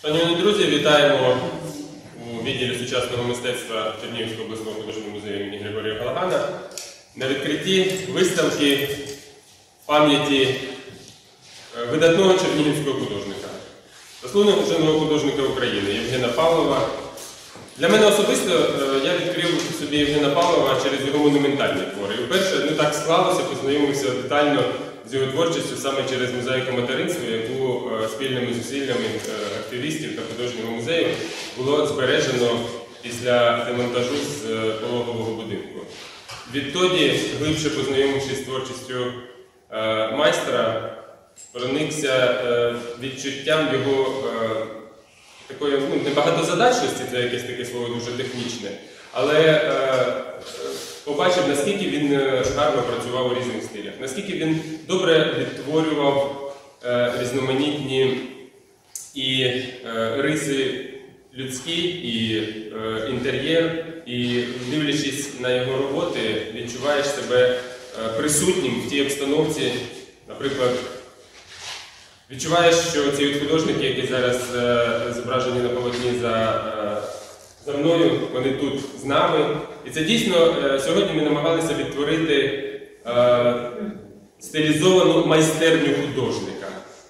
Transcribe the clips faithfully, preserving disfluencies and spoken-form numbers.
Шановні друзі, вітаємо у відділі сучасного мистецтва Чернігівського обласного художнього музею імені Григорія Галагана на відкритті виставки пам'яті видатного чернігівського художника, заслуженого ученого художника України Євгена Павлова. Для мене особисто я відкрив собі Євгена Павлова через його монументальні твори. І вперше не так склалося, познайомився детально з його творчістю саме через мозаїку материнства, яку спільними зусиллями активістів та художнього музею було збережено після демонтажу з пологового будинку. Відтоді, глибше познайомившись з творчістю майстра, проникся відчуттям його такої ну, небагатозадачності, це якесь таке слово дуже технічне, але е, побачив, наскільки він гарно працював у різних стилях, наскільки він добре відтворював е, різноманітні і е, риси людські, і е, інтер'єр, і дивлячись на його роботи, відчуваєш себе е, присутнім в тій обстановці, наприклад, відчуваєш, що ці художники, які зараз е, зображені на полотні за, е, за мною, вони тут з нами. І це дійсно, е, сьогодні ми намагалися відтворити е, стилізовану майстерню художника.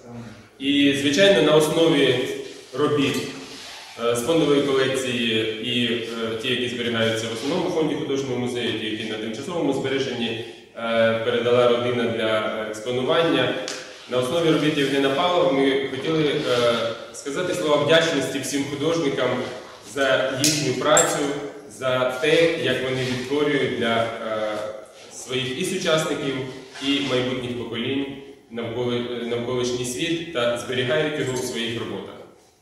І, звичайно, на основі робіт е, з фондової колекції і е, ті, які зберігаються в основному фонді художнього музею, ті, які на тимчасовому збереженні е, передала родина для експонування. На основі робіт Євгена Павлова ми хотіли е, сказати слова вдячності всім художникам за їхню працю, за те, як вони відтворюють для е, своїх і сучасників, і майбутніх поколінь навколишній світ та зберігають його в своїх роботах.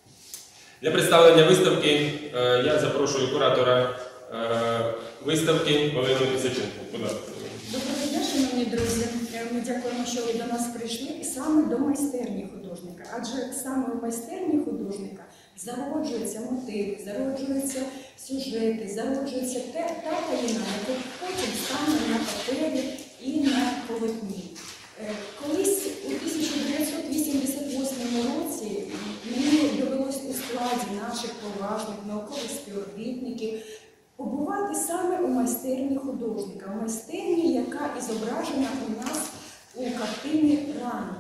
Для представлення виставки е, я запрошую куратора е, виставки Олену Ісаченко. Будь ласка. Доброго дня, шановні друзі. Ми дякуємо, що ви до нас прийшли і саме до майстерні художника. Адже саме у майстерні художника зароджується мотив, зароджуються сюжети, зароджується та таїна, яка потім стане на папері і на полотні. Колись у тисяча дев'ятсот вісімдесят восьмому році мені довелось у складі наших поважних наукових співробітників побувати саме у майстерні художника, у майстерні, яка і зображена у нас у картині «Ранок».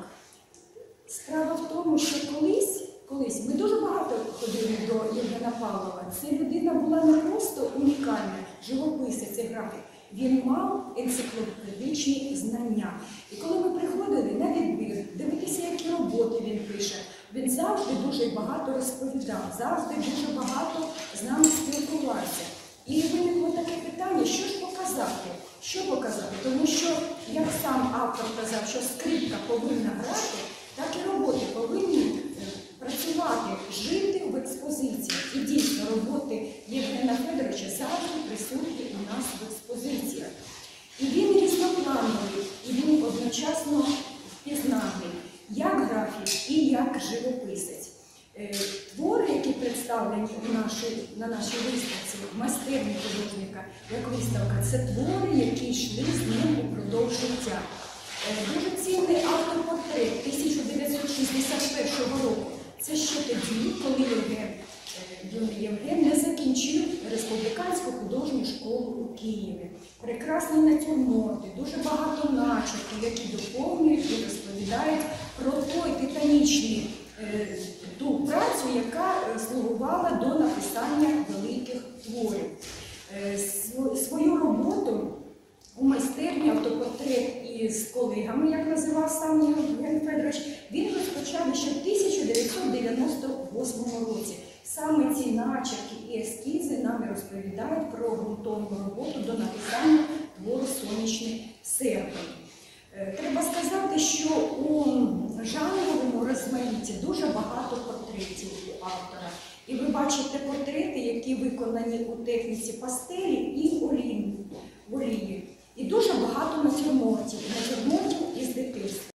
Справа в тому, що колись, колись ми дуже багато ходили до Євгена Павлова. Ця людина була не просто унікальна, живописець і графік. Він мав енциклопедичні знання. І коли ми приходили на відбір, дивитися, які роботи він пише, він завжди дуже багато розповідав, завжди дуже багато з нами спілкувався. І виникло таке питання, що ж показати? Що показати? Тому що, як сам автор казав, що скрипка повинна грати, так і роботи повинні працювати, жити в експозиції. І дійсно, роботи Євгена Федоровича завжди присутні у нас в експозиціях. І він різноплановий, і він одночасно впізнавний, як графік і як живописець. Твори, які представлені у нашій, на нашій виставці, в майстерні художника, як виставка, це твори, які йшли з ним упродовж життя. Дуже цінний автопортрет тисяча дев'ятсот шістдесят першого року. Це ще тоді, коли Євген, юний Євген не закінчив Республіканську художню школу у Києві. Прекрасні натюрморти, дуже багато начерків, які доповнюють і розповідають про той титанічний ту працю, яка слугувала до написання великих творів. Свою роботу у майстерні автопортрет із колегами, як називав сам Євген Федорович, він розпочав ще в тисяча дев'ятсот дев'яносто восьмому році. Саме ці начерки і ескізи нам розповідають про ґрунтовну роботу до написання твору «Сонячний серпень». Треба сказати, що у жанровому розмаїтті дуже багато портретів у автора. І ви бачите портрети, які виконані у техніці пастелі і олії. І дуже багато натюрмортів, натюрмортів із дитинства.